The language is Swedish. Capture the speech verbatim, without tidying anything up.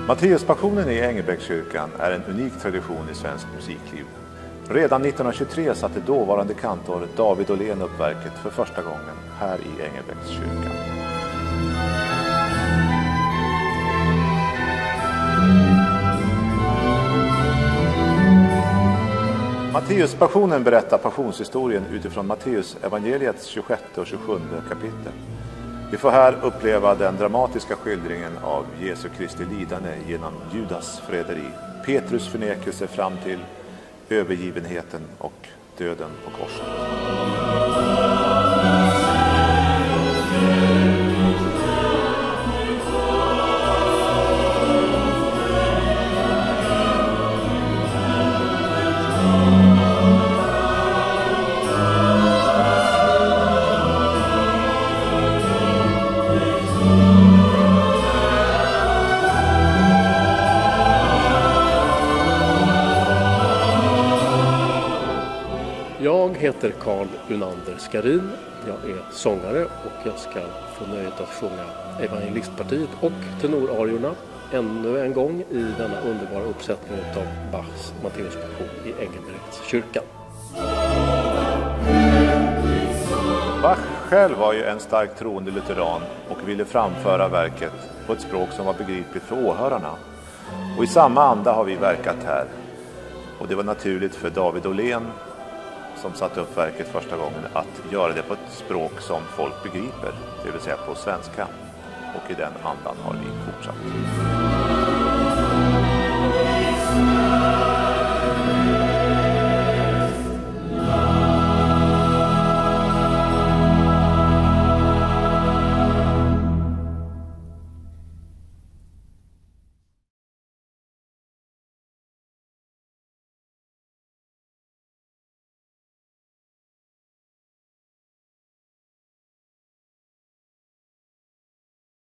Matteuspassionen i Engelbrektskyrkan är en unik tradition i svensk musikliv. Redan nittonhundratjugotre satte dåvarande kantor David Åhlén upp verket för första gången här i Engelbrektskyrkan. Matteuspassionen berättar passionshistorien utifrån Matteus evangeliets tjugosjätte och tjugosjunde kapitel. Vi får här uppleva den dramatiska skildringen av Jesu Kristi lidande genom Judas förräderi, Petrus förnekelse fram till övergivenheten och döden på korset. Jag heter Carl Unander Skarin, jag är sångare och jag ska få nöjet att sjunga Evangelistpartiet och tenorariorna ännu en gång i denna underbara uppsättning av Bachs Matteuspassion i Engelbrektskyrkan. Bach själv var ju en starkt troende lutheran och ville framföra verket på ett språk som var begripligt för åhörarna. Och i samma anda har vi verkat här. Och det var naturligt för David Åhlén, som satte upp verket första gången, att göra det på ett språk som folk begriper, det vill säga på svenska. Och i den andan har vi fortsatt.